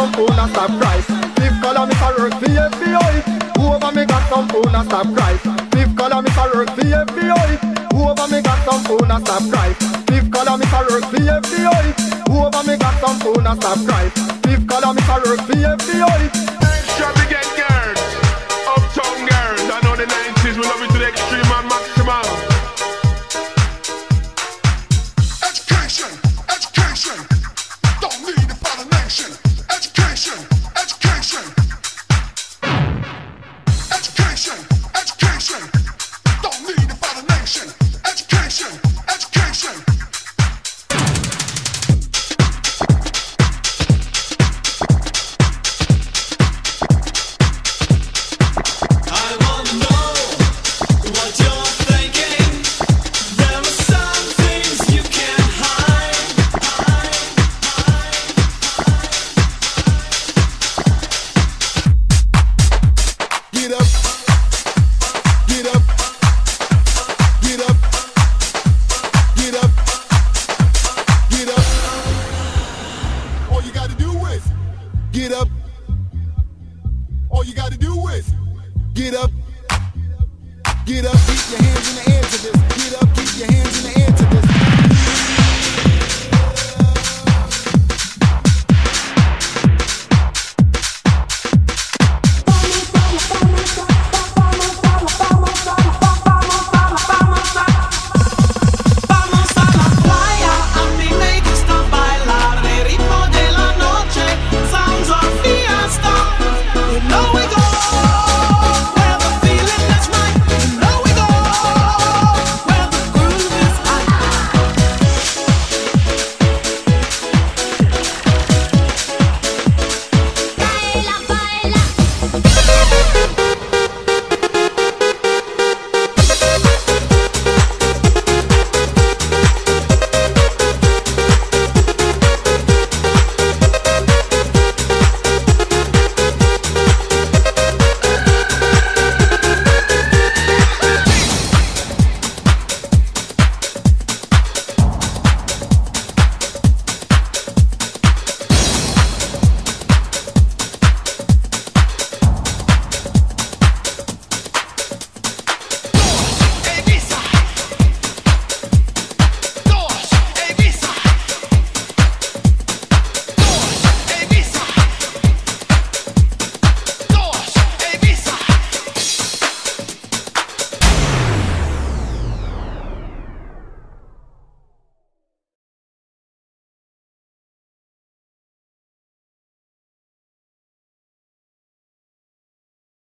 some phone and stop price. Fifth column is a work for FBI. Over me got some phone and stop price. Fifth column is a work for FBI. Over me got some phone and stop price. Fifth column is a work for FBI. Over me got some phone and stop price. Fifth column is a work for FBI. Extravagant girls, uptown girls. I know the 90s, we love it to the extreme and maximum. Education, education, don't need it for the nation. Education, education, education, education, don't need it for the nation. Education, education. Get up. All you gotta do is get up. Get up, keep your hands in the air to this. Get up, keep your hands in the air to this.